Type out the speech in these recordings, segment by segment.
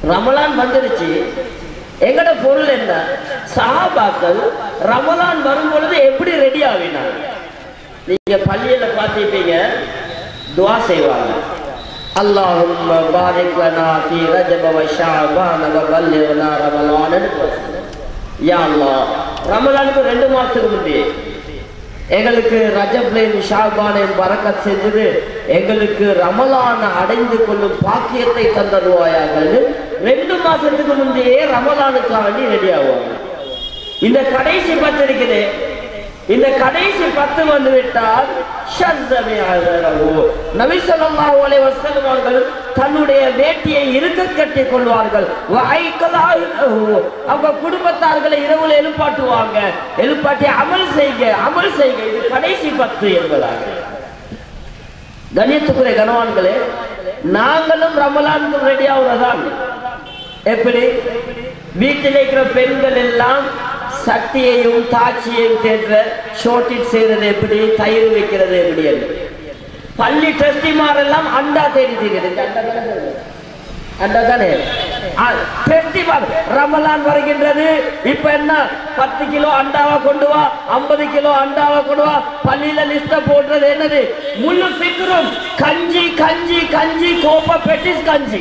ரமலான் வந்துருச்சு. எங்கட பொருள் என்ன? சஹாபாக்கள் ரமலான் வரும் பொழுது எப்படி ரெடி ஆகினாங்க? நீங்க பள்ளியில பார்த்திருப்பீங்க, துஆ செய்வாங்க. அல்லாஹும்ம பாரிக் லனா ஃபீ ரஜப வ ஷஅபான் வ பல்லிக்னா ரமலான். யா அல்லாஹ், ரமலானுக்கு 2 மாசத்துக்கு முந்தைய எங்களுக்கு ரஜப்லையும் ஷாபானையும் பரக்கத் செஞ்சது, எங்களுக்கு ரமலான அடைந்து கொள்ளும் பாக்கியத்தை தந்தருவாயாக. 2 மாசத்துக்கு முந்தையே ரமலானுக்காண்டி ரெடி ஆகுவாங்க. இந்த கடைசி 10 இருக்குது, இந்த கடைசி 10 வந்து விட்டால் நபி ஸல்லல்லாஹு அலைஹி வஸல்லம் அவர்கள் தன்னுடைய வேட்டியை இருக்க கட்டிக் கொள்வார்கள். அவங்க குடும்பத்தார்களை இரவுல எழுப்பாட்டுவாங்க, எழுப்பாட்டி அமல் செய்க அமல் செய்க. இது கடைசி 10 என்பதாக. கண்ணியத்துக்குரிய கனவான்களே, நாங்களும் ரமலானுக்கு ரெடி ஆகுறதான். எப்படி? வீட்டில் இருக்கிற பெண்கள் எல்லாம் சக்தியையும் தாட்சியையும் தேடுற ஷோட்டிட் செய்யறது எப்படி, தயிர் வைக்கிறது எப்படி என்று. பள்ளி ட்ரஸ்டிமாரெல்லாம் அண்டா தேடி தீர்கிறது. அண்டா தானே ட்ரஸ்டிமார். ரமலான் வருகின்றது, இப்ப என்ன 10 கிலோ அண்டாவா கொண்டு வா, 50 கிலோ அண்டாவா கொண்டு வா. பள்ளியில லிஸ்ட போடுறது என்னது? முழு பிக்கரும் கஞ்சி கஞ்சி கஞ்சி, கோப்ப பெட்டிஸ் கஞ்சி.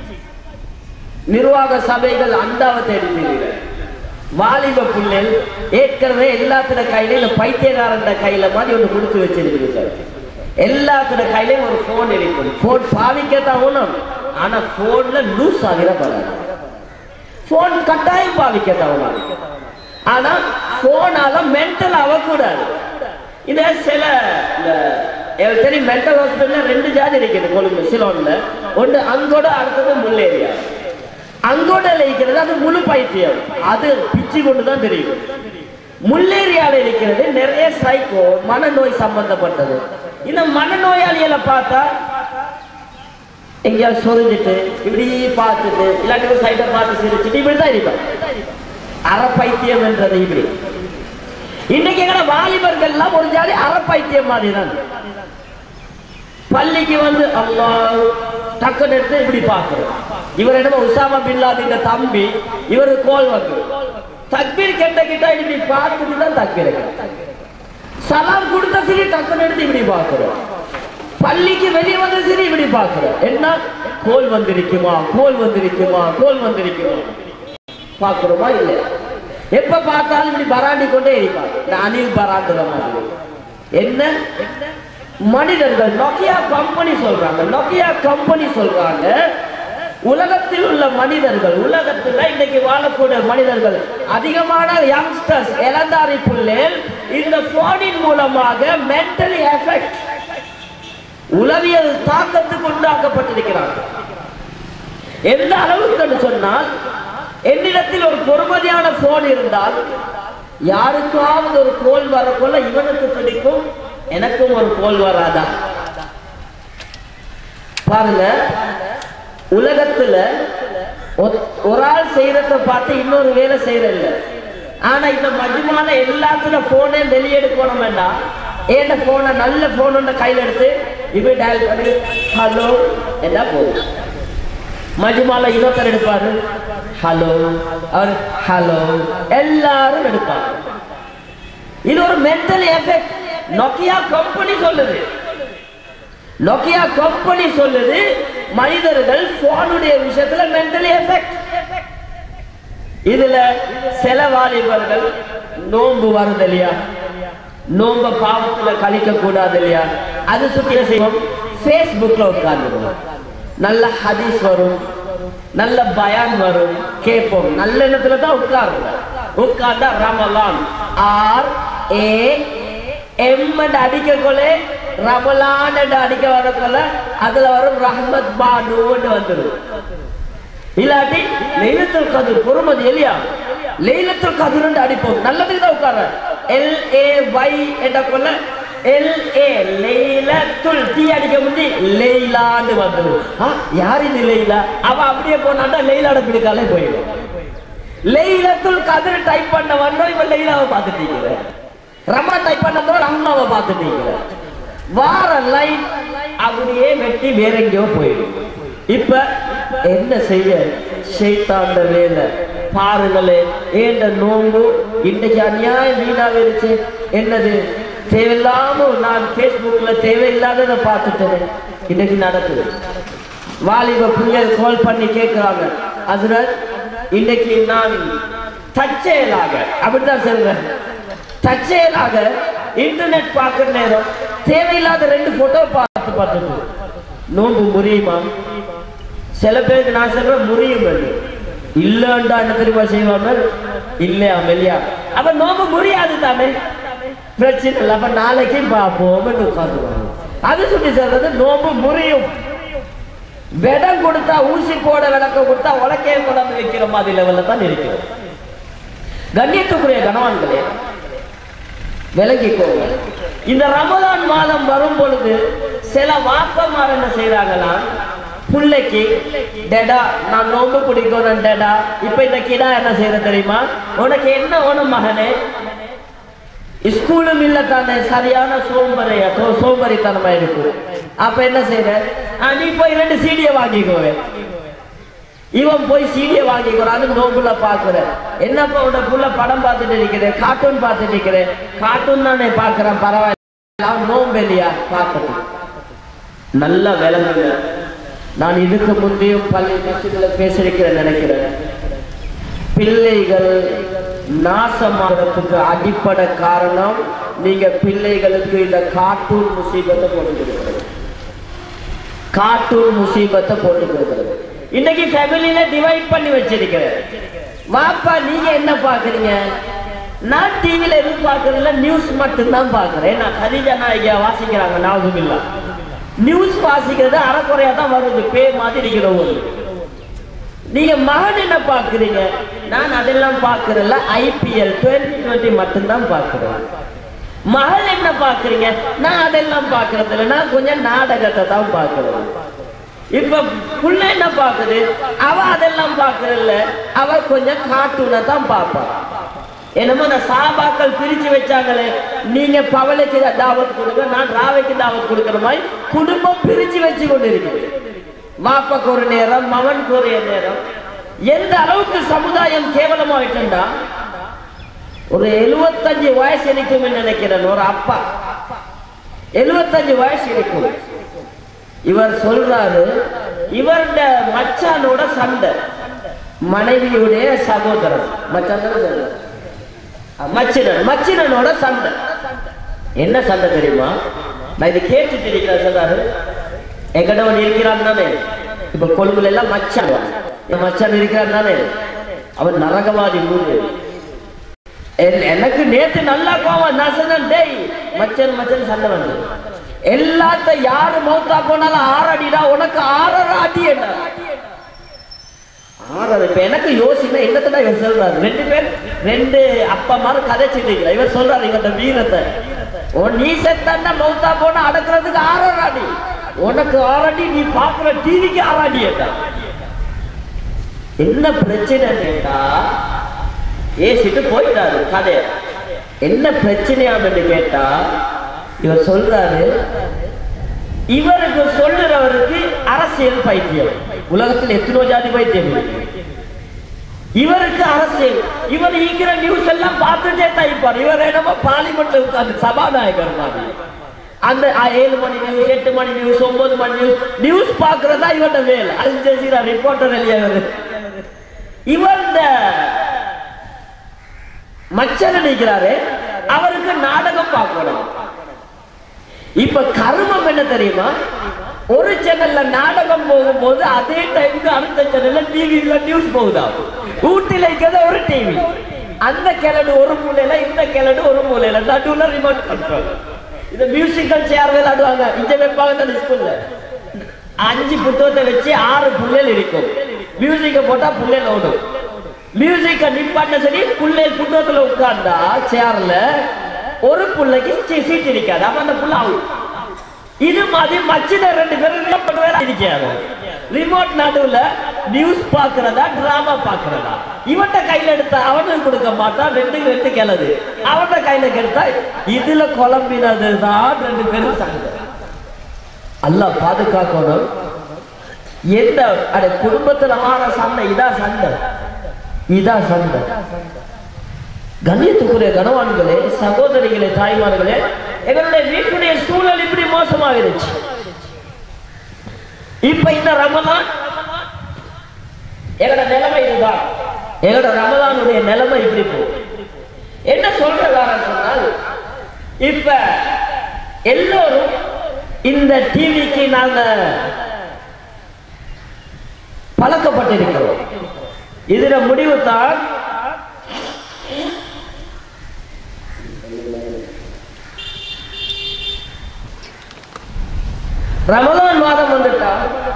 நிர்வாக சபைகள் அண்டாவை தேடி தீர்கிறது. வாலிப பிள்ளைகள் ஏற்கனவே எல்லாத்தின கையில இந்த பைத்தியக்காரன் கையில மாதிரி ஒன்று கொடுத்து வச்சிருக்கு. எல்லாத்தின கையிலையும் ஒரு போன் இருக்கும். போன் பாவிக்கத்தான் ஒண்ணும், ஆனா போன்ல லூஸ் ஆகிடப்படாது. போன் கட்டாயம் பாவிக்கத்தான் ஒண்ணு, ஆனா போனால மென்டல் ஆகக்கூடாது. இந்த சில தெரியும், மென்டல் ஹாஸ்பிட்டல் 2 ஜாதி இருக்குது கொழும்பு சிலோன்ல. ஒன்று அங்கோட, அடுத்தது முள்ளேரியா. அங்கோட இருக்கிறது அது முழு பைத்தியம், அது பிச்சு கொண்டுதான் தெரியும். முள்ளேரியால இருக்கிறது நிறைய சைக்கோ, மனநோய் சம்பந்தப்பட்டது. இந்த மனநோயாளிகளை பார்த்தா எங்கேயாவது சொரிஞ்சிட்டு இப்படி பார்த்துட்டு, இல்லாட்டி ஒரு சைட்டை பார்த்து சிரிச்சுட்டு இப்படிதான் இருப்பாங்க. அறப்பைத்தியம் என்றது இப்படி. இன்னைக்கு எங்கட வாலிபர்கள் எல்லாம் ஒரு ஜாதி அறப்பைத்தியம் மாதிரி தான். பள்ளிக்கு வந்து அல்லாஹ் டக்குன்னு எடுத்து இப்படி பார்க்கிறோம். இவர் என்ன உசாமா பின் லாதன் தம்பி, இவரு கோல் வந்து தக்பீர் கேட்ட கிட்ட இப்படி பார்த்துட்டு தான் தக்பீர். சலாம் கொடுத்த சரி டக்குன்னு எடுத்து இப்படி பார்க்கிறோம். பள்ளிக்கு வெளியே வந்த சரி இப்படி பார்க்கிறோம். என்ன கோல் வந்திருக்குமா, கோல் வந்திருக்குமா, கோல் வந்திருக்குமா பார்க்கிறோமா? இல்லை, எப்ப பார்த்தாலும் இப்படி பராண்டி கொண்டே இருப்பாங்க. இந்த அணில் பராண்டுற மாதிரி. என்ன மனிதர்கள் நோக்கியா கம்பெனி சொல்றாங்க, நோக்கியா கம்பெனி சொல்றாங்க, உலகத்தில் உள்ள மனிதர்கள், உலகத்தில் இன்னைக்கு வாழக்கூடிய மனிதர்கள் அதிகமான யங்ஸ்டர்ஸ், இளந்தாரி பிள்ளைகள் இந்த போனின் மூலமாக மென்டலி எஃபெக்ட், உளவியல் தாக்கத்துக்கு உண்டாக்கப்பட்டிருக்கிறார்கள். எந்த அளவுக்கு சொன்னால், என்னிடத்தில் ஒரு பொறுமதியான போன் இருந்தால் யாருக்காவது ஒரு கோல் வரக்குள்ள இவனுக்கு பிடிக்கும், எனக்கும் ஒரு கோல் வராதா? பாருங்க, உலகத்துல ஒரு ஆள் செய்யறத பார்த்து இன்னொரு வேலை செய்யறதில்ல. ஆனா இந்த மஜ்மால எல்லாத்துல போனே வெளியெடுக்கணும் வேண்டாம். ஏன்ட போன நல்ல போன் கையில எடுத்து இப்படி டயல் பண்ணி ஹலோ என்ன போதும். மஜ்மால இன்னொருத்தர் எடுப்பாரு ஹலோ, அவர் ஹலோ, எல்லாரும் எடுப்பாங்க. இது ஒரு மென்டல் எஃபெக்ட். நோக்கியா கம்பெனி சொல்லுது, நோக்கியா கம்பெனி சொல்லுது, மனிதர்கள் போனுடைய விஷயத்துல மென்டல் எஃபெக்ட். இதுல சில வாலிபர்கள் நோன்பு வருது இல்லையா, நோம்ப பாவத்துல கழிக்க கூடாது இல்லையா, அது சுத்தி செய்வோம், பேஸ்புக்ல உட்கார்ந்து நல்ல ஹதீஸ் வரும், நல்ல பயான் வரும், கேட்போம். நல்ல இடத்துல தான் உட்காருங்க. உட்கார்ந்தா ரமலான் RAM அடிக்க கொள்ள, ரமலான் அடிக்க வரக்கொள்ள அதுல வரும் ரஹ்மத் பானு வந்துடும். இல்லாட்டி லைலத்துல் கத்ர் பொறுமதி இல்லையா, லைலத்துல் கத்ர் அடிப்போம். நல்லதுக்கு தான் உட்கார LAY என்ற கொள்ள LA லைலத்துல் டி அடிக்க முடி லைலான்னு வந்துடும். யார் இது லைலா? அவ அப்படியே போனாட்டா லைலாட பிடிக்காலே போயிடும். லைலத்துல் கத்ர் டைப் பண்ண வந்தோம், இப்ப லைலாவை பார்த்துட்டீங்க. ரமா டைப் பண்ணதோ ரம்மாவை பார்த்துட்டீங்க. வார லைன் அப்படியே வெட்டி வேற எங்கேயோ போயிடும். இப்ப என்ன செய்ய? ஷைத்தாண்ட வேலை பாருங்களே. ஏண்ட நோம்பு இன்றைக்கு அநியாயம் வீணாவிருச்சு. என்னது தேவையில்லாம நான் பேஸ்புக்ல தேவையில்லாததை பார்த்துட்டேன். இன்னைக்கு நடக்குது. வாலிப பிள்ளைகள் கால் பண்ணி கேட்கிறாங்க, ஹஸ்ரத் இன்னைக்கு நான் தற்செயலாக, அப்படித்தான் சொல்றேன், தற்செயலாக இன்டர்நெட் பார்க்கிற நேரம் தேவையில்லாத 2 போட்டோ பார்த்துட்டு நோம்பு முறியுமா? சில பேருக்கு நான் சொல்றேன் முறியும் இல்லண்டா என்ன தெரியுமா செய்வாங்க, இல்லையா மெல்லியா அப்ப நோம்பு முறியாது தானே, பிரச்சனை இல்லை, அப்ப நாளைக்கு பார்ப்போம் உட்காந்துருவாங்க. அது சொல்லி சொல்றது நோம்பு முறியும். விடம் கொடுத்தா ஊசி போட விளக்க கொடுத்தா உலக்கைய கொண்டாந்து வைக்கிற மாதிரி லெவல்ல தான் இருக்கிறோம். கண்ணியத்துக்குரிய கணவான்களே விலகிக்கோங்க. இந்த ரமலான் மாதம் வரும் பொழுது சில வாப்பமார் என்ன செய்யறாங்களா, பிள்ளைக்கு டேடா நான் நோம்பு பிடிக்கணும் டேடா, இப்ப இந்த கிடா என்ன செய்யற தெரியுமா, உனக்கு என்ன வேணும் மகனே, ஸ்கூலும் இல்ல தானே, சரியான சோம்பரித்தனமா இருக்கும். அப்ப என்ன செய்யற, நீ போய் 2 சீடியை வாங்கிக்கோவே. இவன் போய் சீடியை வாங்கிக்கிறான்னு நோம்புல பாக்குற. என்னப்பா உட புள்ள படம் பார்த்துட்டு இருக்கிறேன், கார்ட்டூன் பார்த்துட்டு இருக்கிறேன், கார்ட்டூன் தானே பாக்குறேன், பரவாயில்ல, நோம்பு இல்லையா பார்த்துட்டு. நல்ல விளங்குங்க. நான் இதுக்கு முந்தையும் பள்ளி மசிதில பேசியிருக்கிறேன் நினைக்கிறேன். பிள்ளைகள் நாசமாகிறதுக்கு அடிப்படை காரணம் நீங்க பிள்ளைகளுக்கு இந்த கார்ட்டூன் முசீபத்தை போட்டு கொடுக்கிறது. கார்ட்டூன் முசீபத்தை போட்டு கொடுக்கிறது. இன்னைக்கு ஃபேமிலியில டிவைட் பண்ணி வச்சிருக்கிறேன். வாப்பா நீங்க என்ன பாக்குறீங்க, நான் டிவில எதுவும் பாக்குறதுல நியூஸ் மட்டும்தான் பாக்குறேன். நான் கதிஜா நாயகியா வாசிக்கிறாங்க, நாவுமில்லா நியூஸ் வாசிக்கிறது அறக்குறையா தான் வருது, பே மாதிரி இருக்கிறவங்க. நீங்க மகன் என்ன பாக்குறீங்க, நான் அதெல்லாம் பாக்குறேன்ல, IPL 2020 மட்டும்தான் பாக்குறேன். மகள் என்ன பாக்குறீங்க, நான் அதெல்லாம் பாக்குறது இல்லை, நான் கொஞ்சம் நாடகத்தை தான் பாக்குறேன். இப்ப புள்ள என்ன பாக்குது, அவ அதெல்லாம் பாக்குறதில்ல, அவ கொஞ்சம் கார்ட்டூனை தான் பார்ப்பா. என்னமோ அந்த சாபாக்கள் பிரிச்சு வச்சாங்களே, நீங்க பவலைக்கு தாவத் கொடுங்க, நான் ராவைக்கு தாவத் கொடுக்கிற மாதிரி குடும்பம் பிரிச்சு வச்சு கொண்டு இருக்குது. வாப்பாக்கு ஒரு நேரம், மகனுக்கு ஒரு நேரம். எந்த அளவுக்கு சமுதாயம் கேவலமா விட்டுண்டா, ஒரு 75 வயசு இருக்கும் நினைக்கிறேன். ஒரு அப்பா 75 வயசு இருக்கும். இவர் சொல்றாரு, இவருடைய மச்சானோட சண்டை, மனைவியுடைய சகோதரன் மச்சினனோட சண்டை. என்ன சண்டை தெரியுமா, நான் இது கேட்டுட்டு இருக்கிறேன். சொல்றாரு, எங்கடவன் இருக்கிறான் தானே, இப்ப கொழும்புல எல்லாம் மச்சான் இருக்கிறான் தானே, அவன் நரகவாதி மூணு. எனக்கு நேத்து நல்லா கோவம், நான் சொன்னேன், டேய் மச்சன் சண்டை வந்து எல்லாத்த யாரு மௌத்தா போனாலும் 6 அடிடா, உனக்கு 6 அடி என்ன 6. இப்ப எனக்கு யோசினா என்னத்தான் இவர் சொல்றாரு, 2 பேர் 2 அப்பா மாதிரி கதைச்சிட்டு இருக்கிற. இவர் சொல்றாரு இவர்கிட்ட வீரத்தை, நீ செத்தா மௌத்தா போனா அடக்குறதுக்கு 6 அடி, உனக்கு 6 அடி, நீ பாக்குற டிவிக்கு 6 அடி என்ன பிரச்சனை கேட்டா, ஏசிட்டு போயிட்டாரு கதை. என்ன பிரச்சனையான்னு கேட்டா, இவர் சொல்றாரு, இவருக்கு சொல்லுறவருக்கு அரசியல் பைத்தியம். உலகத்தில் எத்தனோ ஜாதி பைத்தியம், இவருக்கு அரசியல். இவர் ஈக்கிற நியூஸ் எல்லாம் பார்த்துட்டே டைப்பார். இவர் என்னமோ பார்லிமெண்ட்ல உட்கார்ந்து சபாநாயகர் மாதிரி. அந்த 7 மணி நியூஸ், 8 மணி நியூஸ், 9 மணி நியூஸ் பாக்குறதா இவர்ட வேலை. அல் ஜசீரா ரிப்போர்ட்டர் இல்லையா இவர் மச்சன் நினைக்கிறாரு, அவருக்கு நாடகம் பார்க்கணும். இப்ப கர்மம் என்ன தெரியுமா, ஒரு சேனல்ல நாடகம் போகும்போது அதே டைமுக்கு அடுத்த சேனல்ல டிவில நியூஸ் போகுதா. ஊட்டில இருக்கிறத ஒரு டிவி, அந்த கிழடு ஒரு மூலையில, இந்த கிழடு ஒரு மூலையில, நடுவுல ரிமோட் கண்ட்ரோல். இந்த மியூசிக்கல் சேர் விளையாடுவாங்க, இந்த வைப்பாங்க ஸ்கூல்ல. 5 புத்தகத்தை வச்சு 6 புள்ளைகள் இருக்கும். மியூசிக்க போட்டா புள்ளைகள் ஓடும். மியூசிக்க நிப்பாட்ட சரி, புள்ளைகள் புத்தகத்துல உட்கார்ந்தா சேர்ல ஒரு புள்ளைக்கு சீட் இருக்காது, அப்ப அந்த புள்ள ஆகும். இது மாதிரி மச்சின 2 பேரும் இருக்காது. ரிமோட் நடுவுல நியூஸ் பாக்குறதா டிராமா பாக்குறதா, இவன்ட கையில எடுத்தா அவனுக்கு கொடுக்க மாட்டான், 2 கிளது அவன்ட கையில கெடுத்தா இதுல குழம்பினதுதான் 2 பேரும் சண்டை. அல்லாஹ் பாதுகாக்கணும். எந்த அட குடும்பத்துல ஆன சண்டை இதான் சண்டை. கண்ணியத்துக்குரிய கணவான்களே, சகோதரிகளே, தாய்மார்களே, எங்களுடைய வீட்டுடைய சூழல் இப்படி மோசமாகிருச்சு. இப்ப இந்த ரமலான் எங்களோட நிலைமை இதுதான். எங்களோட ரமலானுடைய நிலைமை இப்படி போகும். என்ன சொல்றாரு சொன்னால், இப்ப எல்லோரும் இந்த டிவிக்கு நாங்க பழக்கப்பட்டிருக்கிறோம். இதுல முடிவு தான் ரமலான் மாதம் வந்துட்டா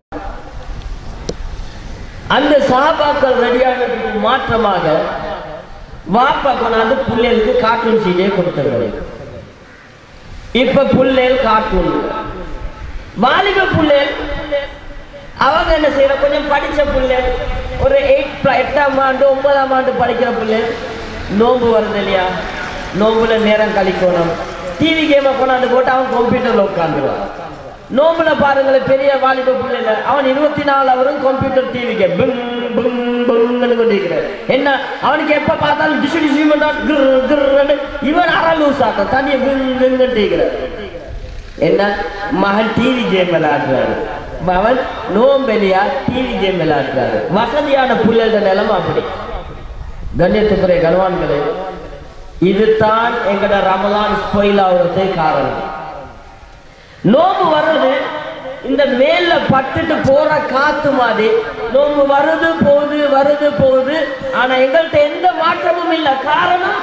அந்த சஹாபாக்கள் ரெடியானதுக்கு மாற்றமாக வாப்பா கொண்டாந்து பிள்ளைகளுக்கு கார்ட்டூன் சீடே கொடுத்தாங்க. இப்ப பிள்ளைகள் கார்ட்டூன், வாலிப பிள்ளைகள் அவங்க என்ன செய்யற, கொஞ்சம் படிச்ச பிள்ளை, ஒரு 8ஆம் ஆண்டு 9ஆம் ஆண்டு படிக்கிற பிள்ளை, நோம்பு வருது இல்லையா, நோம்புல நேரம் கழிக்கணும், டிவி கேமை கொண்டாந்து போட்டு அவன் கம்ப்யூட்டர்ல உட்காந்துருவான். நோம்புல பாருங்களேன், பெரிய வாலிப பிள்ளைல அவன் 24 ஹவரும் கம்ப்யூட்டர் டிவி கேம் கொண்டிருக்கிறார். என்ன அவனுக்கு எப்ப பார்த்தாலும் டிஷு டிஷு இவன் அரை லூஸ் ஆட்டம் தனியை இருக்கிறார். என்ன மகன் டிவி கேம் விளையாடுறாரு, அவன் நோம்பெலியா டிவி கேம் விளையாடுறாரு. வசதியான பிள்ளைகள நிலைமை அப்படி. கண்ணியத்துக்குரிய கணவான்களே, இதுதான் எங்கட ரமலான் ஸ்பாயில் ஆகுறதே காரணம். நோம்பு வருது, இந்த மேல பட்டுட்டு போற காத்து மாதிரி நோம்பு வருது போகுது, ஆனா எங்கள்கிட்ட எந்த மாற்றமும் இல்லை. காரணம்,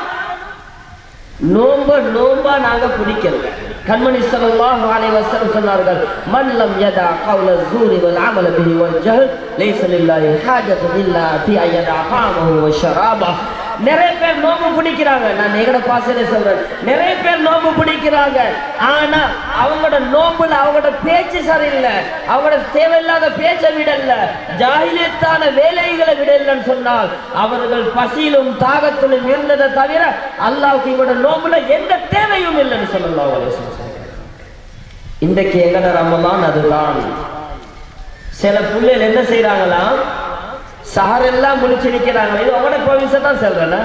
நோம்பா நாங்க பிடிக்கல. கண்மணி ஸல்லல்லாஹு அலைஹி வஸல்லம் சொன்னார்கள், மன் லம் யதா கௌல ஸூரி வல் அமல பிஹி வல் ஜஹல் லைஸ லில்லாஹி ஹாஜத்து இல்லா ஃபி அய்யதா ஹாமஹு வ ஷராபா. நிறைய பேர் நோம்பு பிடிக்கிறாங்க, நான் எங்கட பாசையில சொல்றேன், நிறைய பேர் நோம்பு பிடிக்கிறாங்க. ஆனா அவங்களோட நோம்புல அவங்களோட பேச்சு சரியில்லை, அவங்களோட தேவையில்லாத பேச்சை விடல, ஜாஹிலியத்தான வேலைகளை விடலன்னு சொன்னால் அவர்கள் பசியிலும் தாகத்திலும் இருந்ததை தவிர அல்லாஹ்வுக்கு இவங்களோட நோம்புல எந்த தேவையும் இல்லைன்னு ஸல்லல்லாஹு அலைஹி வஸல்லம். இன்றைக்கு எங்கட ரமலான் அதுதான். சில பிள்ளைகள் என்ன செய்யறாங்களா, சஹரெல்லாம் முடிச்சிருக்கிறாங்க. இது அவங்களோட ப்ரொவின்ஸை தான் சொல்றேன்னா.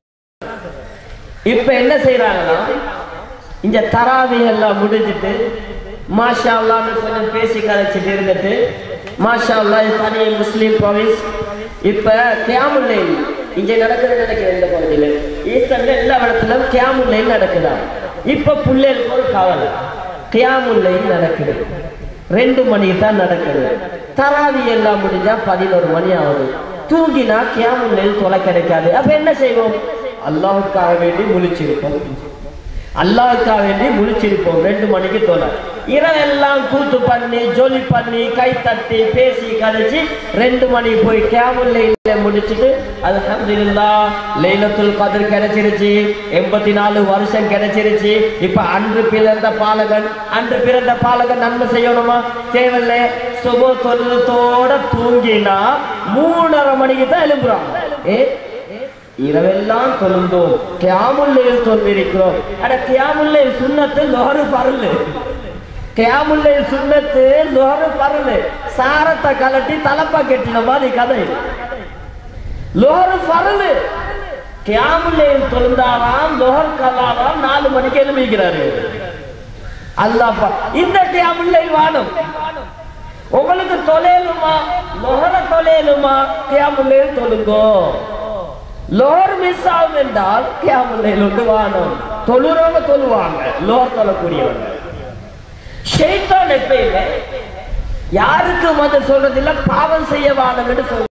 இப்ப என்ன செய்யறாங்கன்னா, இந்த தராவி எல்லாம் முடிஞ்சிட்டு மாஷா அல்லாஹ்னு கொஞ்சம் பேசி கலைச்சிட்டு இருந்துட்டு, மாஷா அல்லாஹ் தனி முஸ்லீம் ப்ரொவின்ஸ். இப்ப கியாமுல் லைல் இங்க நடக்குது இந்த பகுதியில், ஈஸ்டர்ல எல்லா இடத்துலயும் கியாமுல் லைல் நடக்குதா. இப்ப பிள்ளைகளுக்கு ஒரு கவலை, கியாமுல் லைல் நடக்குது 2 மணிக்கு தான் நடக்குது. தராவி எல்லாம் முடிஞ்சா 11 மணி ஆகுது. தூங்கினா கியாமுல் லைல் தொலை கிடைக்காது. அப்ப என்ன செய்வோம், அல்லாஹ்வுக்காக வேண்டி முழிச்சிருப்போம், 2 மணிக்கு தொலை. இரவெல்லாம் கூத்து பண்ணி ஜொலி பண்ணி கை தட்டி பேசி கழிச்சு 2 மணிக்கு போய் கியாமுல் லைல முடிச்சுட்டு, அல்ஹம்துலில்லாஹ் லைலத்துல் கத்ர் கிடைச்சிருச்சு, 84 வருஷம் கிடைச்சிருச்சு. இப்ப அன்று பிறந்த பாலகன் நன்மை செய்யணுமா, தேவையில்லை. சுப தொழுதோட தூங்கினா 3:30 மணிக்கு தான் எழும்புறாங்க. இரவெல்லாம் தொழுந்தோம், கியாமுல் லைல் தொழுதிருக்கிறோம். அட கியாமுல் லைல் சுன்னத்து, லொஹர் ஃபர்ல். கியாமுல் லைல் சுன்னத்து, லொஹர் ஃபர்ல். சாரத்தை கலட்டி தலப்பா கெட்டின மாதிரி கதை. லொஹர் ஃபர்ல், கியாமுல் லைல் தொழுந்தாராம், லொஹர் கலாராம், 4 மணிக்கு எழுப்பிக்கிறாரு. அல்லாஹ் இந்த கியாமுல் லைல் வாணும். உங்களுக்கு தொலைலுமா, லொஹர தொலைலுமா, கியாமுல் லைல் தொழுங்கோ. லோர் மிஸ் ஆகும் என்றால் கியாமுல் லைல் வந்து வாணும். தொழுறவங்க தொழுவாங்க, லோர் தொழக்கூடியவங்க. ஷைத்தான் எப்பயுமே யாருக்கு மத சொல்றதில்லை, பாவம் செய்ய வாணும் என்று சொல்ற